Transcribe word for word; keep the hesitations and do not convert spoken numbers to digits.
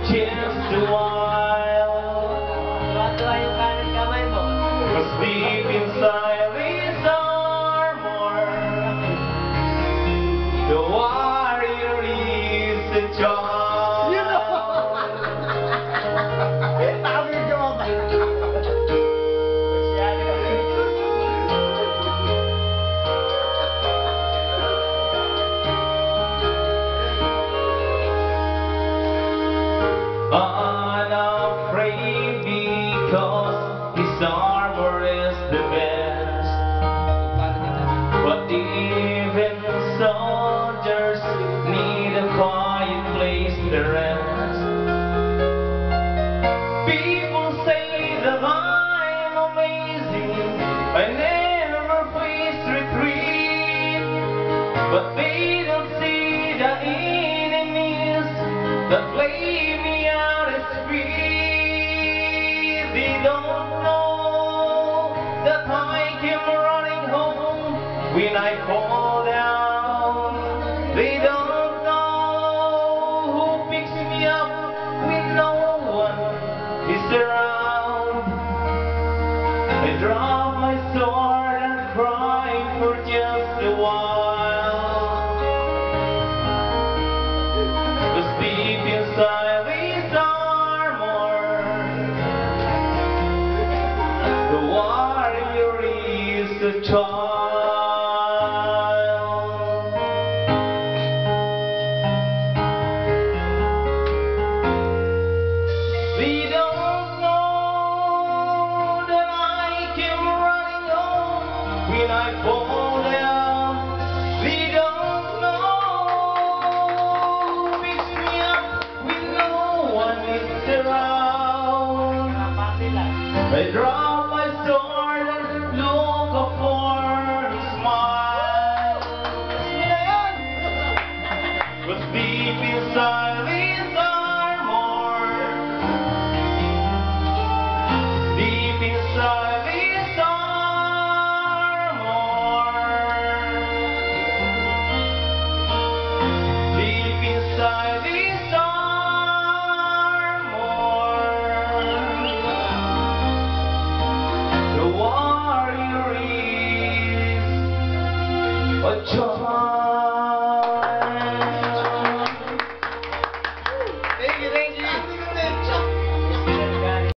just a while. Cause deep inside this armor, the warrior is a child. You know. Unafraid because his armor is the best. But even soldiers need a quiet place to rest. People say that I'm amazing, I never face retreat, but they don't see the enemies that play me out as free. They don't know that I came running home when I fall down. They don't know who picks me up when no one is around. I drop my sword and cry for just a while. Cause deep inside this armor, the warrior is a child. They don't know that I came running home when I fall down. They don't know who picks me up when no one is around. I drop my sword and look up for his smile. But deep inside this armor, deep inside this armor, deep inside this armor, the warrior is a child.